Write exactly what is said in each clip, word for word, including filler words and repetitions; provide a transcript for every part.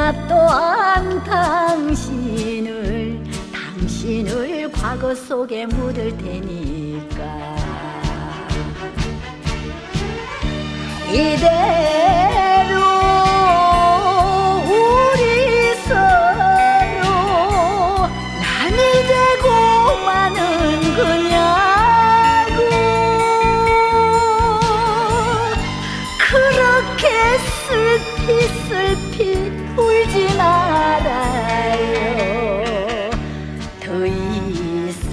나 또한 당신을 당신을 과거 속에 묻을 테니까 이대로 우리 서로 남이 되고 마는 거냐고 그렇게 슬피 슬피 울지 말아요. 더 이상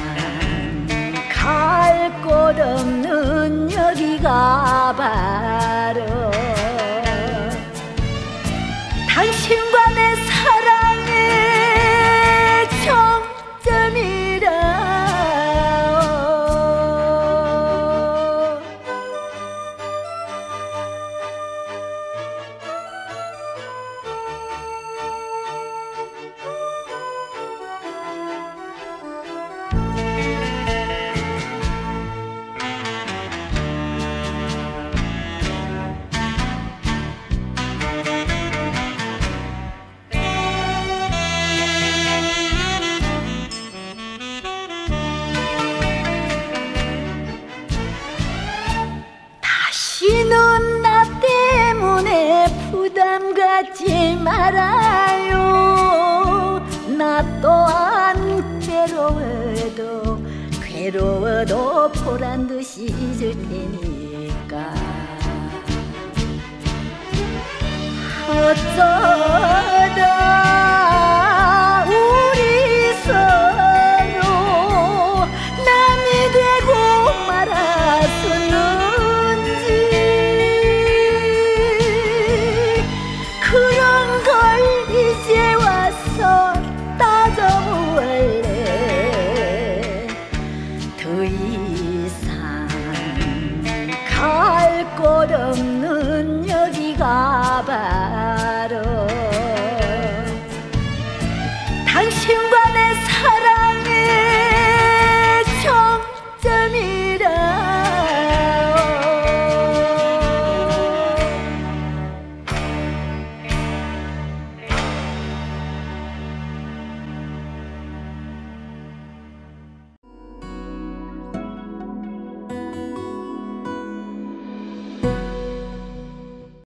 갈 곳 없는 여기가 바로 당신과 내 사랑의 정점이라. 다시는 나 때문에 부담 갖지 말아요. 나 또한 괴로워도 괴로워도 보란 듯이 잊을 테니까 어쩌다